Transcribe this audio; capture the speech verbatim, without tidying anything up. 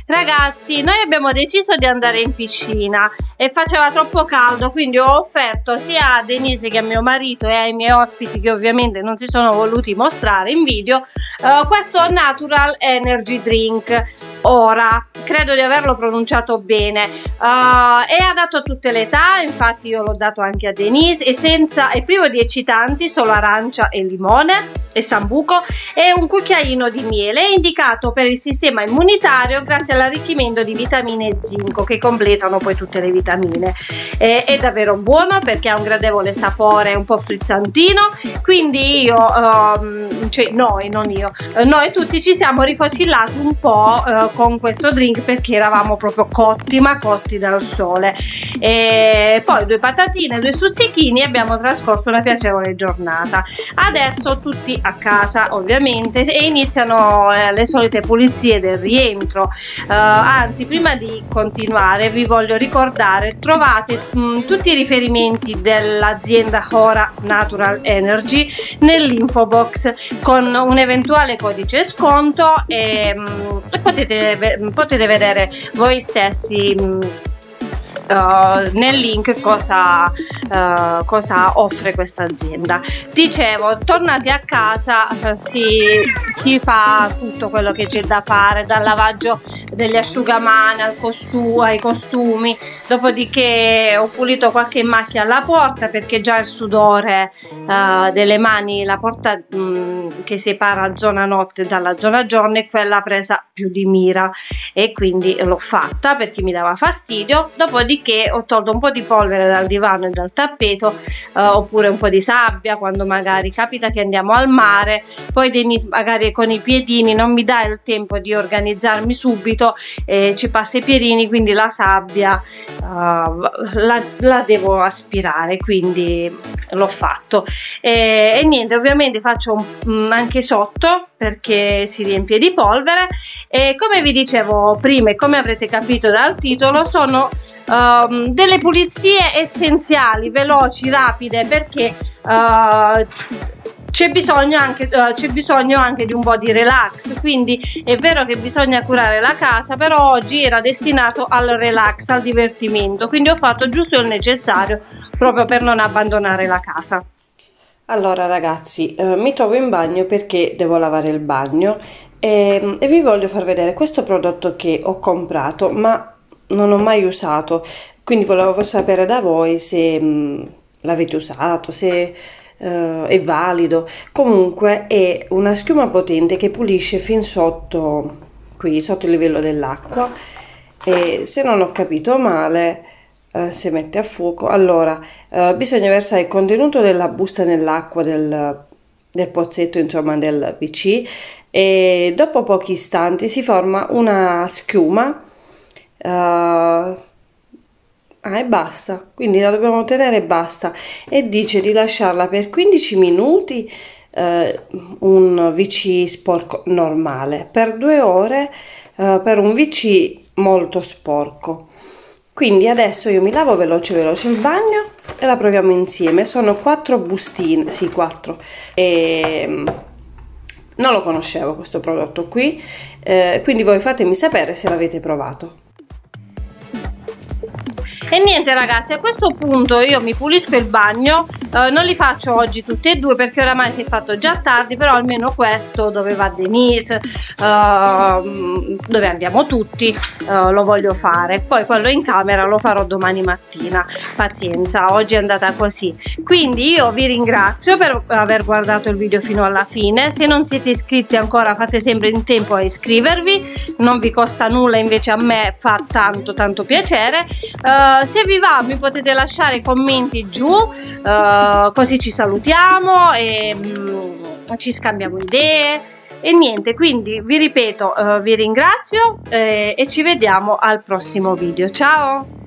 Ragazzi, noi abbiamo deciso di andare in piscina e faceva troppo caldo, quindi ho offerto sia a Denise che a mio marito e ai miei ospiti, che ovviamente non si sono voluti mostrare in video, uh, questo Natural Energy Drink. Ora, credo di averlo pronunciato bene, uh, è adatto a tutte le età, infatti io l'ho dato anche a Denise, è, senza, è privo di eccitanti, solo arancia e limone e sambuco, e un cucchiaino di miele, è indicato per il sistema immunitario grazie all'arricchimento di vitamine e zinco che completano poi tutte le vitamine. Eh, è davvero buono perché ha un gradevole sapore un po' frizzantino, quindi io, um, cioè noi, non io, noi tutti ci siamo rifocillati un po' uh, con questo drink perché eravamo proprio cotti, ma cotti dal sole. E poi due patatine, due stuzzichini e abbiamo trascorso una piacevole giornata. Adesso tutti a casa ovviamente e iniziano eh, le solite pulizie del rientro. Uh, anzi, prima di continuare vi voglio ricordare, trovate mh, tutti i riferimenti dell'azienda Ora Natural Energy nell'info box con un eventuale codice sconto e, mh, e potete, potete vedere voi stessi mh, Uh, nel link cosa, uh, cosa offre questa azienda. Dicevo, tornati a casa uh, si, si fa tutto quello che c'è da fare, dal lavaggio degli asciugamani al costu ai costumi, dopodiché ho pulito qualche macchia alla porta perché già il sudore uh, delle mani, la porta mh, che separa zona notte dalla zona giorno è quella presa più di mira e quindi l'ho fatta perché mi dava fastidio. Dopodiché che ho tolto un po' di polvere dal divano e dal tappeto, eh, oppure un po' di sabbia quando magari capita che andiamo al mare, poi Denise magari con i piedini non mi dà il tempo di organizzarmi subito, eh, ci passa i piedini, quindi la sabbia eh, la, la devo aspirare, quindi l'ho fatto e, e niente, ovviamente faccio un, anche sotto perché si riempie di polvere e come vi dicevo prima e come avrete capito dal titolo sono Um, delle pulizie essenziali, veloci, rapide, perché uh, c'è bisogno anche uh, c'è bisogno anche di un po' di relax, quindi è vero che bisogna curare la casa, però oggi era destinato al relax, al divertimento, quindi ho fatto giusto il necessario proprio per non abbandonare la casa. Allora ragazzi, eh, mi trovo in bagno perché devo lavare il bagno e, e vi voglio far vedere questo prodotto che ho comprato ma non ho mai usato, quindi volevo sapere da voi se l'avete usato, se uh, è valido. Comunque è una schiuma potente che pulisce fin sotto, qui sotto il livello dell'acqua, e se non ho capito male uh, si mette a fuoco. Allora uh, bisogna versare il contenuto della busta nell'acqua del, del pozzetto, insomma del P C, e dopo pochi istanti si forma una schiuma. Uh, ah, e basta, quindi la dobbiamo tenere e basta, e dice di lasciarla per quindici minuti uh, un V C sporco normale, per due ore uh, per un V C molto sporco. Quindi adesso io mi lavo veloce veloce il bagno e la proviamo insieme. Sono quattro bustine, sì quattro, e non lo conoscevo questo prodotto qui, eh, quindi voi fatemi sapere se l'avete provato. E niente ragazzi, a questo punto io mi pulisco il bagno, eh, non li faccio oggi tutti e due perché oramai si è fatto già tardi, però almeno questo dove va Denise, eh, dove andiamo tutti, eh, lo voglio fare. Poi quello in camera lo farò domani mattina, pazienza, oggi è andata così. Quindi io vi ringrazio per aver guardato il video fino alla fine. Se non siete iscritti ancora fate sempre in tempo a iscrivervi, non vi costa nulla, invece a me fa tanto tanto piacere. Uh, se vi va mi potete lasciare commenti giù, uh, così ci salutiamo e um, ci scambiamo idee e niente, quindi vi ripeto, uh, vi ringrazio eh, e ci vediamo al prossimo video. Ciao!